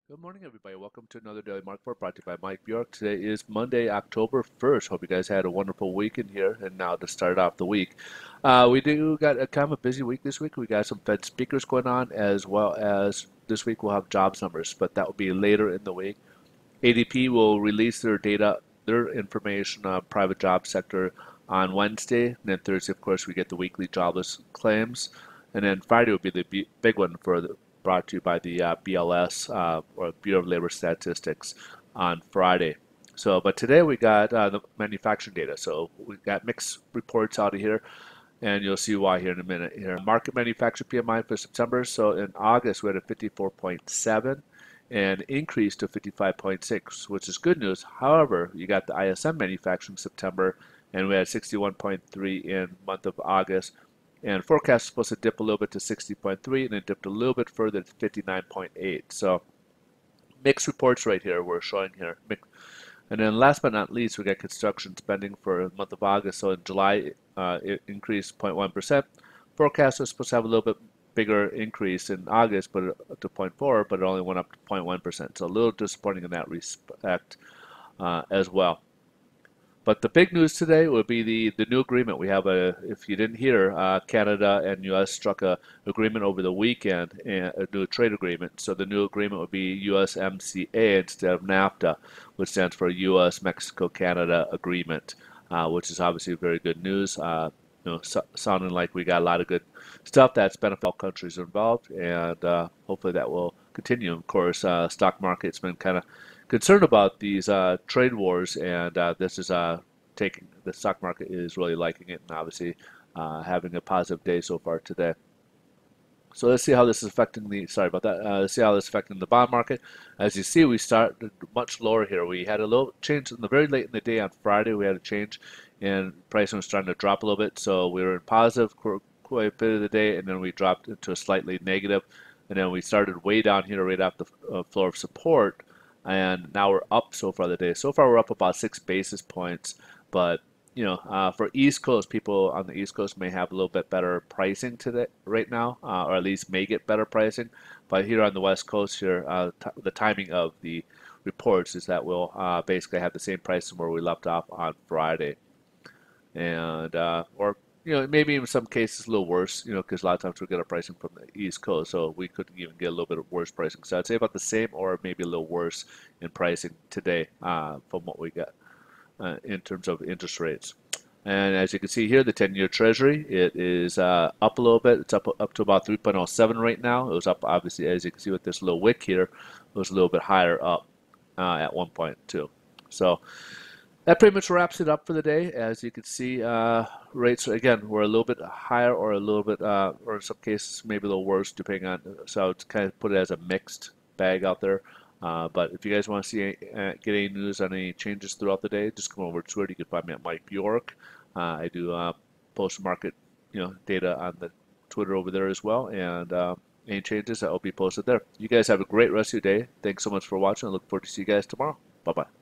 Good morning, everybody. Welcome to another Daily Market Report brought to you by Mike Bjork. Today is Monday, October 1st. Hope you guys had a wonderful weekend here. And now to start off the week, we do got a kind of a busy week this week. We got some Fed speakers going on, as well as this week we'll have jobs numbers, but that will be later in the week. ADP will release their data, their information on private job sector on Wednesday. And then Thursday, of course, we get the weekly jobless claims. And then Friday will be the big one for brought to you by the BLS or Bureau of Labor Statistics on Friday. So, but today we got the manufacturing data. So we got mixed reports out of here, and you'll see why here in a minute. Here, market manufacturing PMI for September. So in August we had a 54.7 and increased to 55.6, which is good news. However, you got the ISM manufacturing September, and we had 61.3 in month of August. And forecast is supposed to dip a little bit to 60.3, and it dipped a little bit further to 59.8. So mixed reports right here we're showing here. And then last but not least, we got construction spending for the month of August. So in July, it increased 0.1%. Forecast was supposed to have a little bit bigger increase in August, but to 0.4, but it only went up to 0.1%. So a little disappointing in that respect as well. But the big news today would be the new agreement. We have if you didn't hear, Canada and U.S. struck a agreement over the weekend, a new trade agreement. So the new agreement would be USMCA instead of NAFTA, which stands for U.S.-Mexico-Canada Agreement, which is obviously very good news. Sounding like we got a lot of good stuff that's benefited all countries involved, and hopefully that will continue. Of course, stock market's been kind of concerned about these trade wars, and this is taking the stock market is really liking it, and obviously having a positive day so far today. So let's see how this is affecting the, sorry about that, let's see how this is affecting the bond market. As you see, we started much lower here. We had a little change in the very late in the day on Friday. We had a change and pricing was starting to drop a little bit. So we were in positive quite a bit of the day, and then we dropped into a slightly negative. And then we started way down here right at the floor of support. And now we're up so far the day. So far we're up about 6 basis points, but for East Coast, people on the East Coast may have a little bit better pricing today, right now, or at least may get better pricing. But here on the West Coast, here, the timing of the reports is that we'll basically have the same pricing where we left off on Friday, and or maybe in some cases a little worse, because a lot of times we get our pricing from the East Coast, so we could even get a little bit of worse pricing. So I'd say about the same or maybe a little worse in pricing today from what we get in terms of interest rates. And as you can see here, the 10-year Treasury, it is up a little bit. It's up to about 3.07 right now. It was up, obviously, as you can see with this little wick here, it was a little bit higher up at 1.2. So that pretty much wraps it up for the day. As you can see, rates, again, were a little bit higher or a little bit, or in some cases, maybe a little worse, depending on, so I would kind of put it as a mixed bag out there. But if you guys want to see get any news on any changes throughout the day, just come over to Twitter. You can find me at Mike Bjork. I do post market data on the Twitter over there as well, and any changes that will be posted there. You guys have a great rest of your day. Thanks so much for watching. I look forward to see you guys tomorrow. Bye bye.